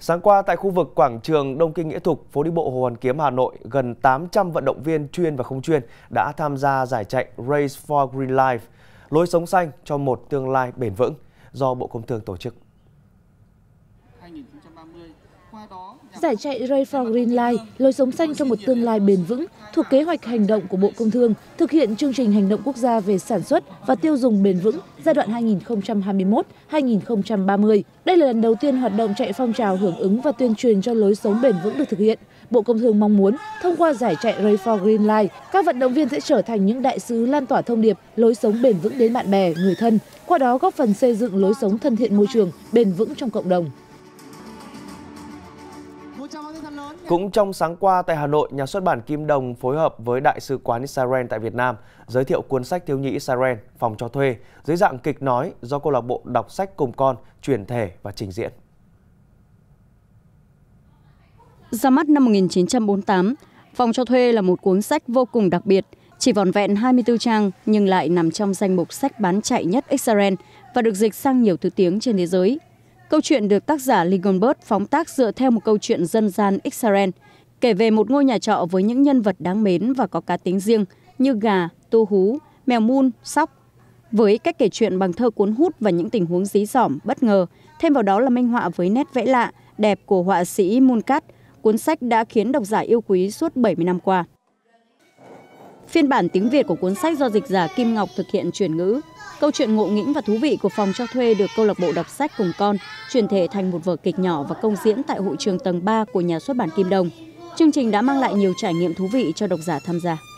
Sáng qua tại khu vực quảng trường Đông Kinh Nghĩa Thục, phố đi bộ Hồ Hoàn Kiếm, Hà Nội, gần 800 vận động viên chuyên và không chuyên đã tham gia giải chạy Race for Green Life, lối sống xanh cho một tương lai bền vững do Bộ Công Thương tổ chức. Giải chạy Race for Green Life, lối sống xanh cho một tương lai bền vững thuộc kế hoạch hành động của Bộ Công Thương thực hiện chương trình hành động quốc gia về sản xuất và tiêu dùng bền vững giai đoạn 2021-2030. Đây là lần đầu tiên hoạt động chạy phong trào hưởng ứng và tuyên truyền cho lối sống bền vững được thực hiện. Bộ Công Thương mong muốn thông qua giải chạy Race for Green Life, các vận động viên sẽ trở thành những đại sứ lan tỏa thông điệp lối sống bền vững đến bạn bè, người thân, qua đó góp phần xây dựng lối sống thân thiện môi trường, bền vững trong cộng đồng. Cũng trong sáng qua tại Hà Nội, Nhà xuất bản Kim Đồng phối hợp với Đại sứ quán Israel tại Việt Nam giới thiệu cuốn sách thiếu nhi Israel Phòng cho thuê dưới dạng kịch nói do câu lạc bộ đọc sách cùng con chuyển thể và trình diễn. Ra mắt năm 1948, Phòng cho thuê là một cuốn sách vô cùng đặc biệt, chỉ vỏn vẹn 24 trang nhưng lại nằm trong danh mục sách bán chạy nhất Israel và được dịch sang nhiều thứ tiếng trên thế giới. Câu chuyện được tác giả Lee Goldberg phóng tác dựa theo một câu chuyện dân gian Israel, kể về một ngôi nhà trọ với những nhân vật đáng mến và có cá tính riêng như gà, tô hú, mèo mun, sóc. Với cách kể chuyện bằng thơ cuốn hút và những tình huống dí dỏm, bất ngờ, thêm vào đó là minh họa với nét vẽ lạ, đẹp của họa sĩ Munkat, cuốn sách đã khiến độc giả yêu quý suốt 70 năm qua. Phiên bản tiếng Việt của cuốn sách do dịch giả Kim Ngọc thực hiện chuyển ngữ. Câu chuyện ngộ nghĩnh và thú vị của Phòng cho thuê được câu lạc bộ đọc sách cùng con chuyển thể thành một vở kịch nhỏ và công diễn tại hội trường tầng 3 của Nhà xuất bản Kim Đồng. Chương trình đã mang lại nhiều trải nghiệm thú vị cho độc giả tham gia.